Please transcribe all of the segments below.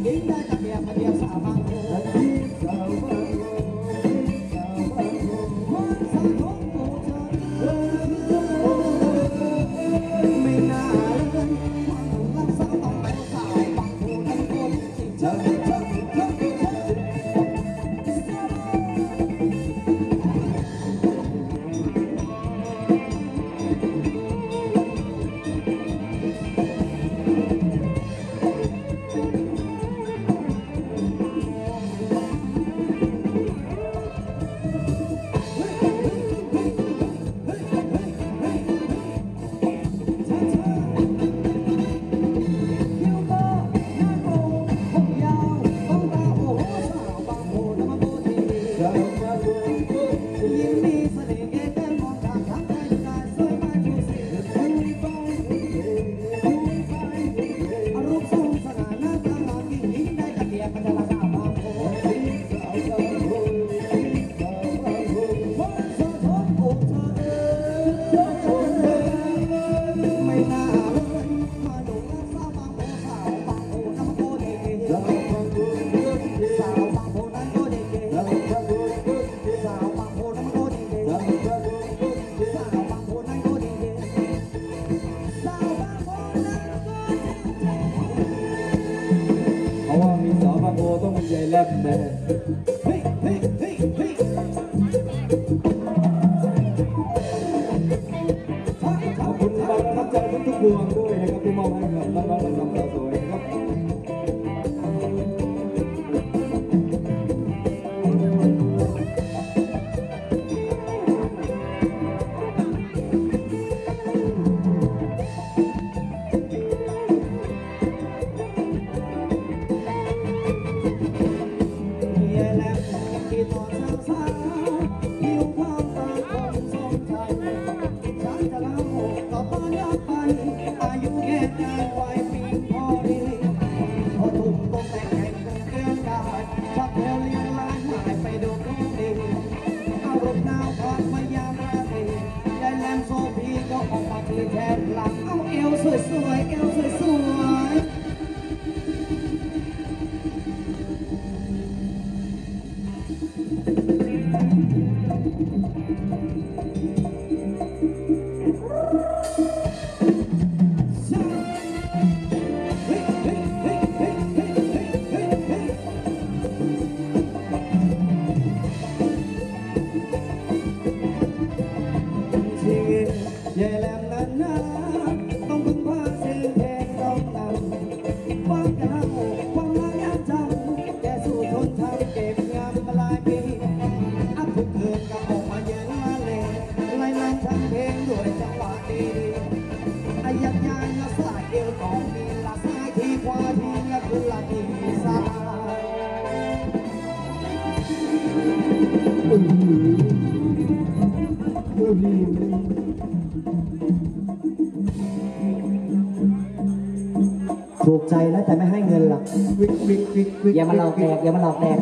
ถูกใจแล้วแต่ไม่ให้เงินหรอกอย่ามาหลอกแดกอย่ามาหลอกแดก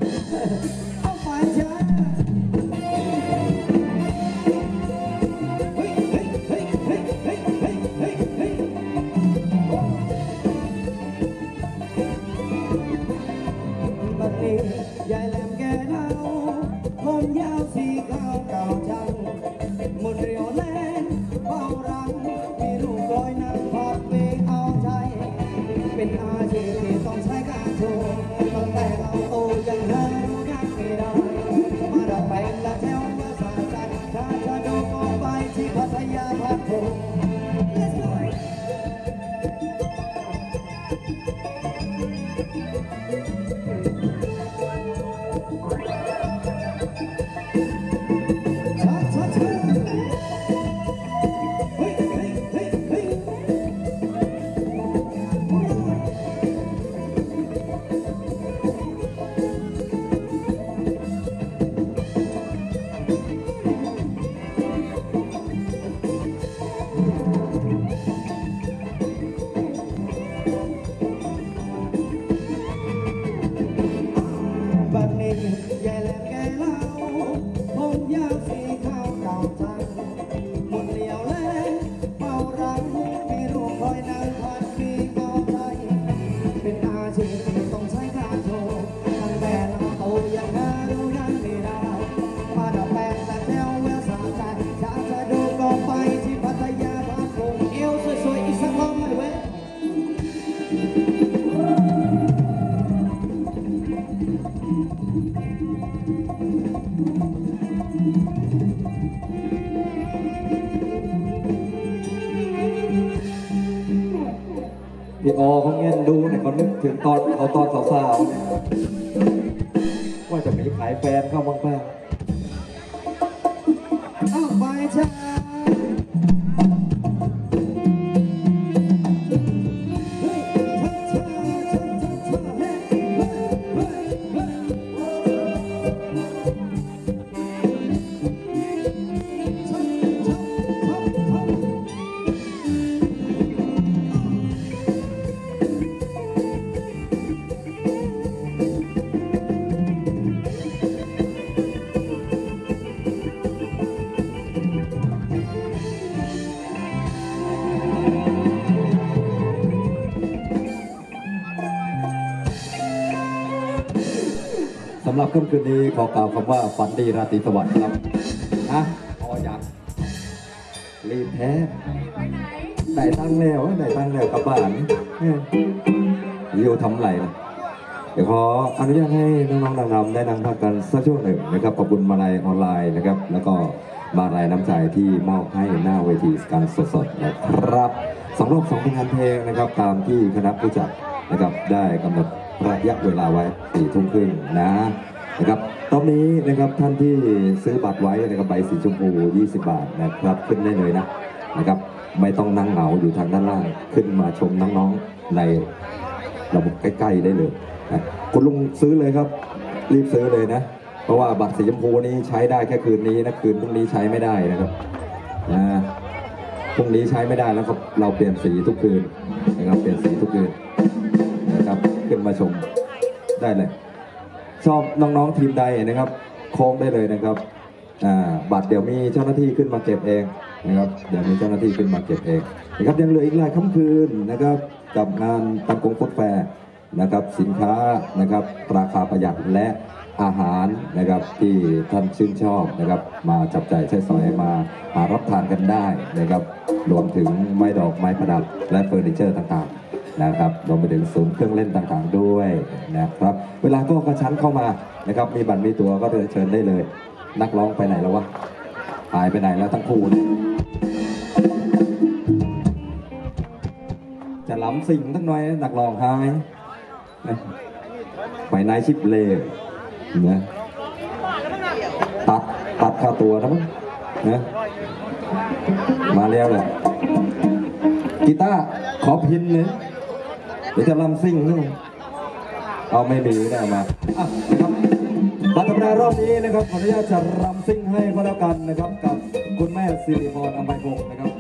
ยายแหลมแกเท่าผมยาวสีขาวเก่าจังหมดเรียวแรงเบารังมีลูกลอยนั่งพักเวเอาใจเป็นอาชีพที่ต้องใช้การโชว์ตั้งแต่เราโตยังหาดูงานไม่ได้มาดับแปลงและแถวมาสาใจถ้าจะโดนออกไปที่พัทยาพักโถยายแหลมแกเล่าผมยาวสีขาวเก่าจังหมดเลี้ยวแรงเมารังมีลูกคอยนั่งพันปีเอาใจเป็นอาชีพที่ต้องพี่อเขาเงี้ยดูเนี่ยเขานึกถึงตอนเขาตอนสาวๆเนี่ยว่าจะมีขายแฟนเข้าบ้างเปล่าเอาไปช้าเฮ้ยช้าช้าช้าช้าช้าเฮ้ยเฮ้ยเฮ้ยช้าช้าสำหรับค่ำคืนนี้ขอกล่าวคำว่าฝันดีราตรีสวัสดิ์ครับนะพออยากรีบแท้ได้ตั้งแล้วกลับบ้านยิวทำไรนะเดี๋ยวขออนุญาตให้น้องๆนางรำได้นั่งพักกันสักช่วงหนึ่งนะครับขอบคุณมาลัยออนไลน์นะครับแล้วก็มาลัยน้ำใจที่มอบให้หน้าเวทีการสดๆนะครับ2 รอบ 2 ผลงานเพลงนะครับตามที่คณะผู้จัดนะครับได้กำหนดระยะเวลาไว้4 ทุ่มครึ่งนะครับตอนนี้นะครับท่านที่ซื้อบัตรไว้นะครับใบสีชมพู20 บาทนะครับขึ้นได้เลยนะครับไม่ต้องนั่งเหงาอยู่ทางด้านล่างขึ้นมาชมน้องๆในระบบใกล้ๆได้เลยนะคุณลุงซื้อเลยครับรีบซื้อเลยนะเพราะว่าบัตรสีชมพูนี้ใช้ได้แค่คืนนี้นะคืนพรุ่งนี้ใช้ไม่ได้นะครับพรุ่งนี้ใช้ไม่ได้แล้วครับเราเปลี่ยนสีทุกคืนนะครับเปลี่ยนสีทุกคืนนะครับขึ้นมาชมได้เลยชอบน้องๆทีมใดนะครับโค้งได้เลยนะครับบัตรเดี๋ยวมีเจ้าหน้าที่ขึ้นมาเก็บเองนะครับเดี๋ยวมีเจ้าหน้าที่ขึ้นมาเก็บเองนะครับยังเหลืออีกหลายค่ำคืนนะครับกับงานตันกงฟุตแฟร์นะครับสินค้านะครับราคาประหยัดและอาหารนะครับที่ท่านชื่นชอบนะครับมาจับจ่ายใช้สอยมาหารับทานกันได้นะครับรวมถึงไม้ดอกไม้ประดับและเฟอร์นิเจอร์ต่างๆนะครับรวมไปถึงศูนย์เครื่องเล่นต่างๆด้วยนะครับเวลาก็กระชั้นเข้ามานะครับมีบัตรมีตั๋วก็เชิญได้เลยนักร้องไปไหนแล้ววะหายไปไหนแล้วทั้งคู่เนี่ยจะล้ำสิ่งทั้งน้อยนักร้องหายไปนายชิปเล่นะตัดค่าตัวนะมั้งนะมาแล้วเลยกีตาร์ขอพินเลยเดี๋ยวจะลำซิ่งนึงเอาไม่มีได้มานะครับบัตรธรรมดารอบนี้นะครับขออนุญาตจะรำซิ่งให้ก็แล้วกันนะครับกับคุณแม่สิริพรอัมไพพงศ์นะครับ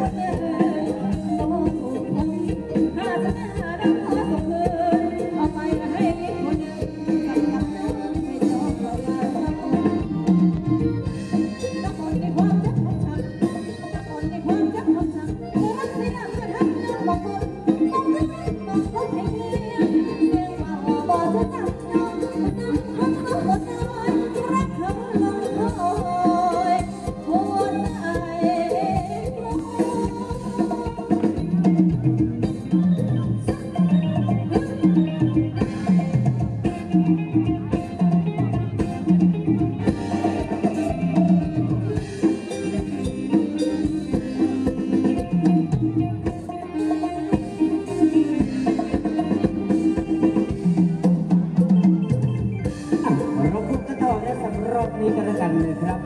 เราพูดกันต่อในสำหรับนี้กันแล้วกันเลยครับ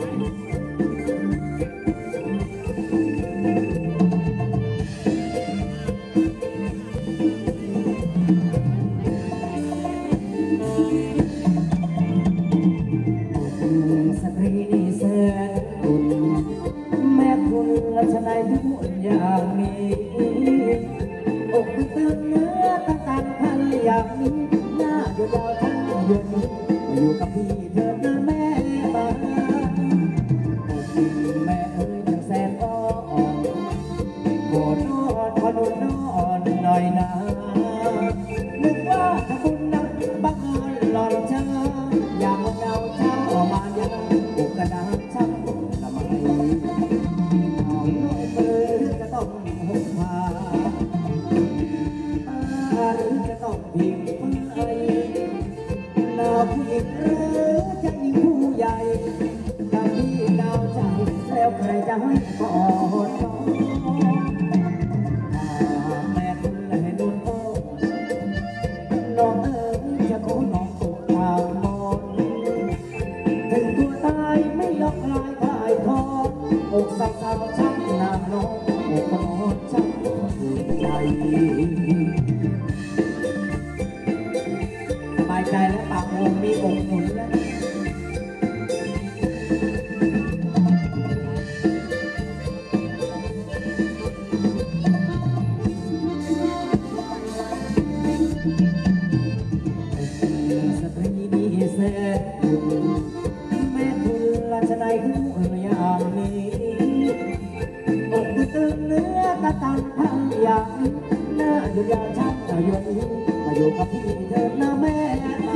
สตรีนี่แสนคุณแม่คุณและชนายทุกอย่างนี้อกตึงเนื้อตะตันพันอย่างนี้หน้าอยู่ยาวทั้งยืนอยู่กับพี่เธอนะแม่มาแม่เอ๋ยจังแสนอ่อนโกรธนอนขอดูนอนหน่อยนะนึกว่าถ้าคุณนั้นบังเอิญหล่อนเจออยากมาเอาเช้าออกมายังอุกกระดาษช้ำทำไมเอาโลกเบอร์จะต้องห่มผ้าหรือจะต้องพิงไฟหนาวผู้หญิงหรือจะหญิงผู้ใหญ่ถ้าพี่ดาวใจแล้วใครจะให้กอดน้องแม่คุณให้นุ่นโอ้น้องเอ๋ยจะขอน้องตกทางนอนถึงตัวตายไม่ยอมลายถ่ายทอดอกสับสับช้ำนางน้องอกนอนช้ำหัวใจสบายใจและปากวงมีอกหนุนและสตรีดีแสนคุณแม่คุณละชนายทุกอย่างนี้อกตึงเนื้อตะตันทั้งอย่างหน้าอยู่ยาวช้ำอยู่นี้มาอยู่กับพี่เธอนะแม่มา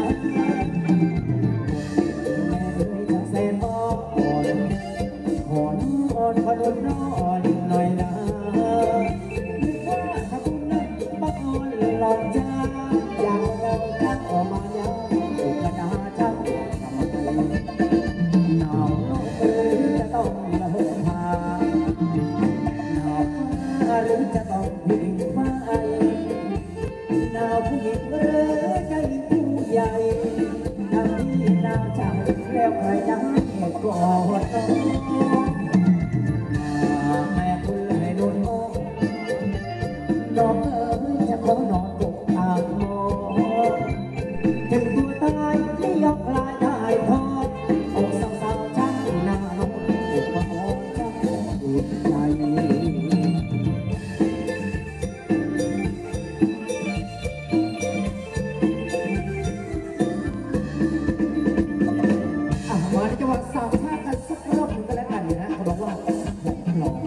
แม่เอ๋ยจังแสนอ่อนขอนอนขอโดนนอนหน่อยนะนึกว่าถ้าคุณนั้นบังเอิญหลอกใจอยากเอาชักออกมายังอุกกระดาษชักทำไมหนาวโลกเอ๋ยจะต้องละหกพาหนาวฟ้าหรือจะต้องพิงไฟหนาวผู้หญิงหรือใจผู้ใหญ่ทำที่หนาวใจแล้วใครจะให้กอดน้องแม่คุณให้นุ่นโอ้น้องเอ๋ยจะขอนอนตกตามมองถึงตัวตายไม่ยอมคลายได้ทอดอกสาวๆช้ำหน้าน้องอกมาหอมช้ำหัวใจมาในจังหวัดสามชาติกันสักรอบหนึ่งก็แล้วกันนะเขาบอกว่าผมหล่อ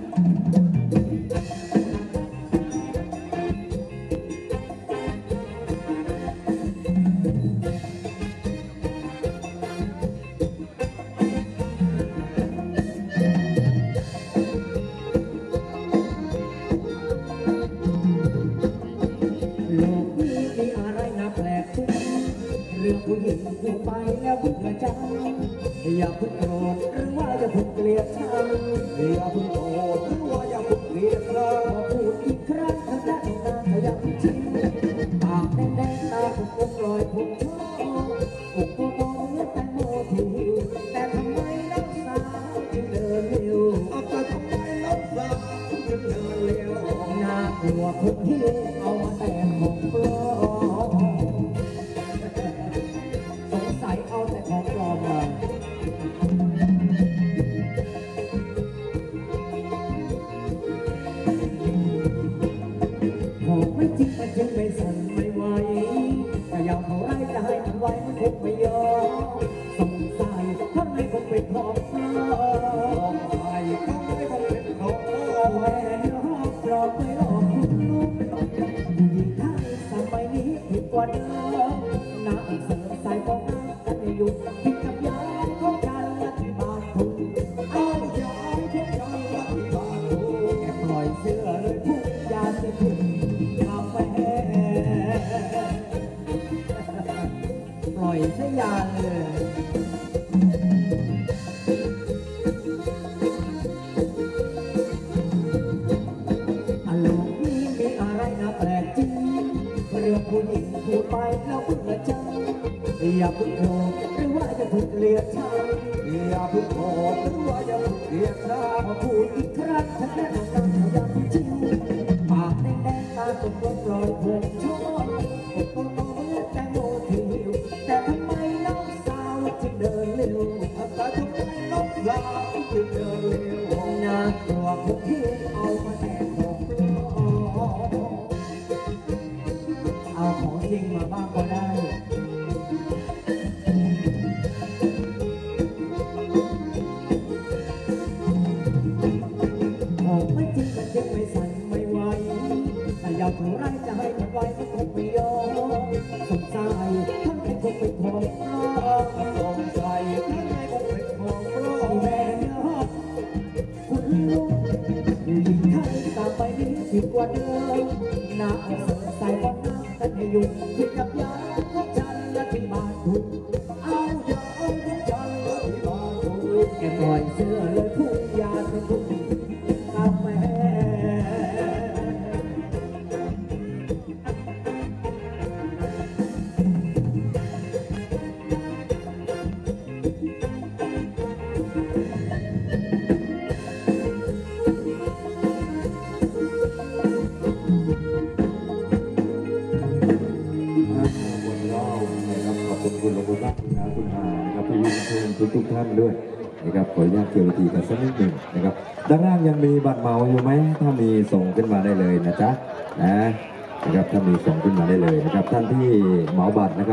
โลกนี้มีอะไรน่าแปลกทุกเรื่องผู้หญิงอยู่ไปแล้วเพิ่งกระจังอย่าเพิ่งโกรธหรือว่าอย่าเพิ่งเกลียดชังอย่าเพิ่งโกรธหรือว่าอย่าเพิ่งเกลียดชังพอพูดอีกครั้งทางด้านหน้าขยับชิ้นปากแดงๆตาผมกลอยผมชอบอกตัวโตเหมือนแตงโมที่หิวแต่ทำไมน้องสาวจึงเดินเร็วแต่ทำไมน้องสาวจึงเดินเร็วน่ากลัวคนที่เอามาแต่งของปลอมสงสัยเอาแต่ของปลอมมาไม่จริงมันจึงไม่สั่นไม่ไหวแต่อยากเท่าไรจะให้มันไว้มันคงไม่ยอมสงสัยข้างในคงเป็นของปลอมใส่ข้างในคงเป็นของปลอมแม่เนื้อหอมปลอมไม่หลอกคุณลูกยิ่งไทยสมัยนี้ผิดกว่าเดิมน้ำเสริมใส่ฟองน้ำกันในยุคผิดกับยายของการรัฐบาลถูกเอายายของการรัฐบาลถูกแกปล่อยเสื้อเลยพูดยาเสพติดกาแฟปล่อยซะยาเลยอารมณ์นี้มีอะไรน่าแปลกจริงเรื่องผู้หญิงพูดไปแล้วเพิ่งละจังอย่าเพิ่งโกรธหรือว่าจะเพิ่งเกลียดชังอย่าเพิ่งโกรธหรือว่าจะเพิ่งเกลียดชังมาพูดอีกครั้งฉันแน่นอนย้ำจริงปากแดงๆตาตกลงปล่อยผมชอบผมก็มองเหมือนแตงโมที่หิวแต่ทำไมน้องสาวจึงเดินเร็วแต่ทำไมน้องสาวจึงเดินเร็วน่ากลัวพวกที่เอามาแต่งของปลอมเอาของจริงมาบ้างก็ได้ของไม่จริงมันจึงไม่สั่นไม่ไหวแต่อยากเท่าไรจะให้มันไว้มันคงไม่ยอมสงสัยข้างในคงเป็นของปลอมสงสัยข้างในคงเป็นของปลอมแม่เนื้อคุณลูกยิ่งไทยต่างไปนี้ผิดกว่าเดิมน้ำเสริมใส่ฟองน้ำกันให้ยุ่งผิดกับยาของฉันและที่บ้านถูกเอายาของฉันและที่บ้านถูกแกปล่อยเสื้อเลยพูดยาเสพติดกาแฟหมดรอบนะครับขอบคุณคุณลงบุญรักคุณอาคุณอานะครับพี่วินเชิญทุกท่านด้วยนะครับขออนุญาตเกี่ยววิธีกันสักนิดหนึ่งนะครับด้านล่างยังมีบัตรเหมาอยู่ไหมถ้ามีส่งขึ้นมาได้เลยนะจ๊ะนะครับถ้ามีส่งขึ้นมาได้เลยนะครับท่านที่เหมาบัตรนะครับ